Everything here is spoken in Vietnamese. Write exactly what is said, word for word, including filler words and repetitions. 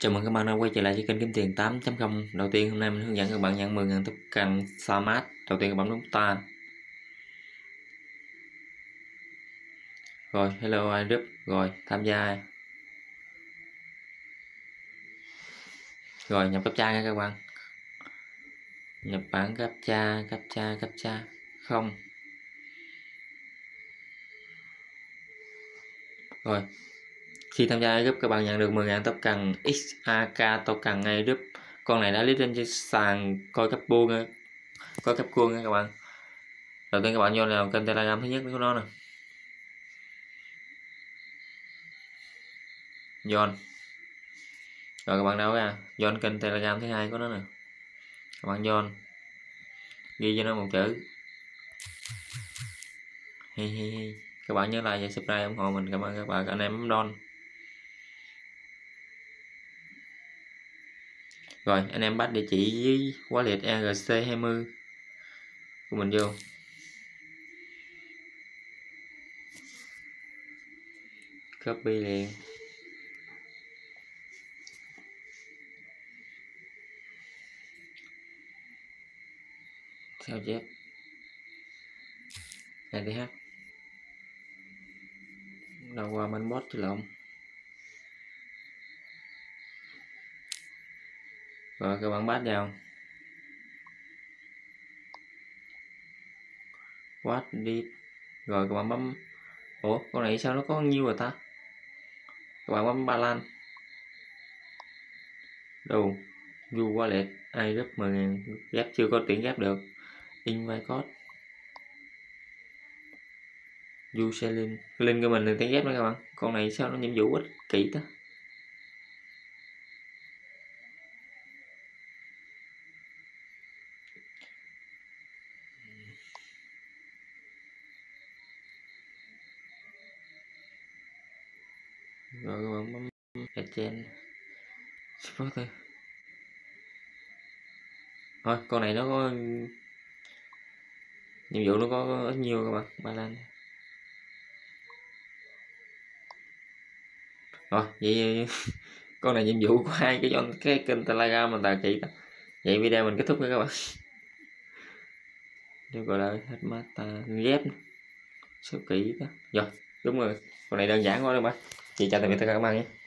Chào mừng các bạn đã quay trở lại với kênh Kiếm Tiền tám chấm không. Đầu tiên hôm nay mình hướng dẫn các bạn nhận mười nghìn token Smart. Đầu tiên các bạn bấm ta. Rồi hello I group. Rồi tham gia. Rồi nhập captcha nha các bạn. Nhập bản captcha captcha captcha không. Rồi khi tham gia group các bạn nhận được mười nghìn token ích a ca token ngay group. Con này đã list lên trên sàn coi cấp buôn coi cấp cuông nha các bạn. Đầu tiên các bạn vô vào kênh Telegram thứ nhất của nó nè. John. Rồi các bạn đâu ra John kênh Telegram thứ hai của nó nè. Các bạn John ghi cho nó một chữ hi hi hi. Các bạn nhớ like và subscribe ủng hộ mình. Cảm ơn các bạn. Anh em bấm don. Rồi anh em bắt địa chỉ với wallet e rờ xê hai mươi của mình vô. Copy liền. Sao chép e tê hát đâu qua mainbot chứ lộn. Rồi các bạn bắt vào what did. Rồi các bạn bấm ủa con này sao nó có nhiêu rồi ta. Các bạn bấm ba lan đâu du wallet ai rất mười ngàn ghép chưa có tiền ghép được. Invite code du share link link của mình là tiền ghép đó các bạn. Con này sao nó nhiệm vụ ít kỹ ta. Rồi các bạn bấm agent support thôi. Thôi con này nó có nhiệm vụ nó có ít nhiêu các bạn. Ba lan rồi vậy con này nhiệm vụ của hai cái cho cái kênh Telegram mình tài chị đó. Vậy video mình kết thúc nha các bạn. Nếu gọi là hết mata ghép số kỹ đó. Rồi đúng rồi con này đơn giản quá các bạn. Chị chào tạm biệt tất cả các bạn nhé.